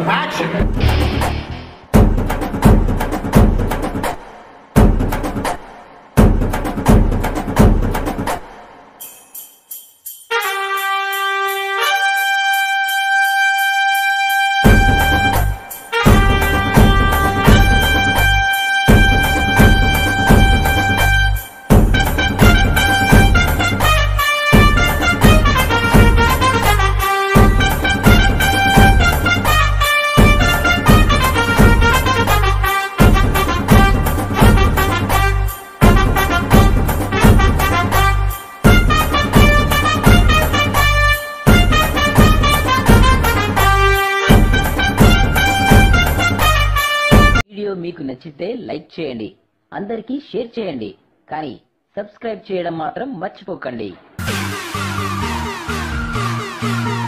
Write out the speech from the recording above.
Action. Video మీకు నచ్చితే like చేయండి, అందరికీ షేర్ చేయండి, కానీ సబ్స్క్రైబ్ చేయడం మాత్రం మర్చిపోకండి.